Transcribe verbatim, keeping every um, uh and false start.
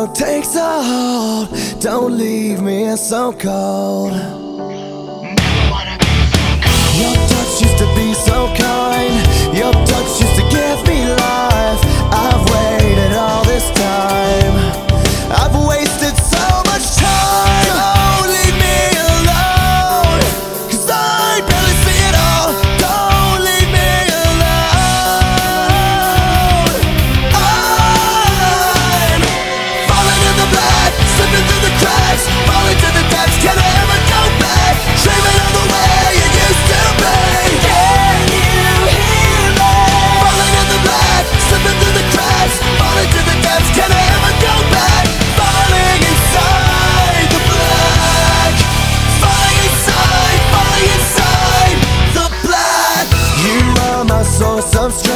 so takes a hold. Don't leave me so cold. Your touch used to be so kind. Your touch used to give me life. I've waited all this time. I've wasted so much time. Don't leave me alone, 'cause I barely see it all. Don't leave me alone. I'm falling in the black, slipping through the cracks, falling to the depths. Can I ever go back? Dreaming of the way it used to be. Can you hear me? Falling in the black, slipping through the cracks, falling to the depths. Can I ever go back? Falling inside the black, falling inside, falling inside the black. You are my source of strength.